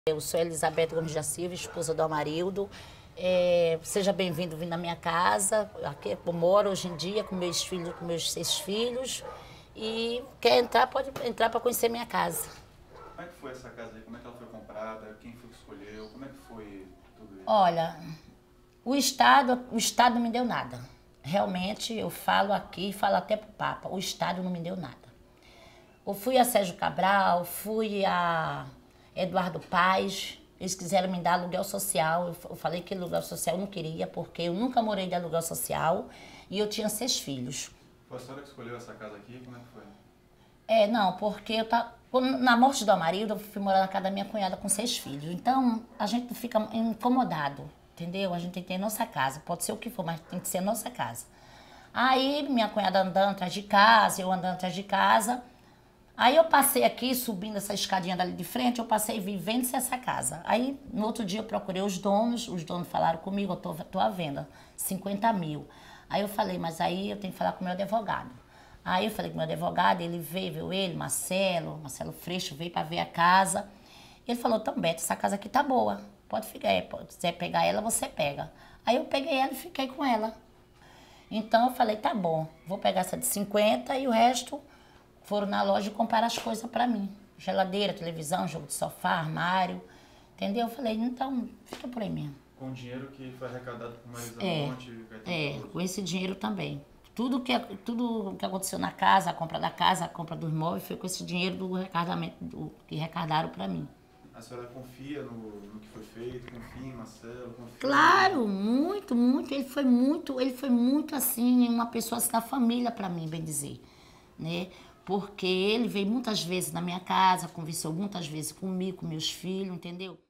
Eu sou Elizabeth Gomes da Silva, esposa do Amarildo. Seja bem-vindo vindo na minha casa. Aqui eu moro hoje em dia com meus filhos, com meus 6 filhos. E quer entrar, pode entrar para conhecer minha casa. Como é que foi essa casa aí? Como é que ela foi comprada? Quem foi que escolheu? Como é que foi tudo isso? Olha, o Estado não me deu nada. Realmente, eu falo aqui, falo até pro Papa, o Estado não me deu nada. Eu fui a Sérgio Cabral, fui a Eduardo Paes, eles quiseram me dar aluguel social. Eu falei que aluguel social eu não queria, porque eu nunca morei de aluguel social e eu tinha 6 filhos. Foi a senhora que escolheu essa casa aqui? Como é que foi? Não, porque na morte do Amarildo, eu fui morar na casa da minha cunhada com 6 filhos. Então, a gente fica incomodado, entendeu? A gente tem que ter nossa casa, pode ser o que for, mas tem que ser nossa casa. Aí, minha cunhada andando atrás de casa, eu andando atrás de casa. Aí eu passei aqui, subindo essa escadinha dali de frente, eu passei vivendo-se essa casa. Aí, no outro dia, eu procurei os donos falaram comigo, eu tô à venda, 50 mil. Aí eu falei, mas aí eu tenho que falar com o meu advogado. Aí eu falei com o meu advogado, ele veio, Marcelo Freixo, veio para ver a casa. Ele falou, então, Beto, essa casa aqui tá boa, pode ficar, se quiser pegar ela, você pega. Aí eu peguei ela e fiquei com ela. Então eu falei, tá bom, vou pegar essa de 50 e o resto foram na loja e compraram as coisas para mim. Geladeira, televisão, jogo de sofá, armário, entendeu? Eu falei, então, fica por aí mesmo. Com o dinheiro que foi arrecadado por Marisa Monte e Caetano Veloso. Com esse dinheiro também. Tudo que aconteceu na casa, a compra da casa, a compra dos móveis, foi com esse dinheiro que arrecadaram para mim. A senhora confia no que foi feito? Confia em Marcelo? Confia Claro, muito, muito. Ele foi muito assim, uma pessoa assim, da família para mim, bem dizer, né? Porque ele veio muitas vezes na minha casa, conversou muitas vezes comigo, com meus filhos, entendeu?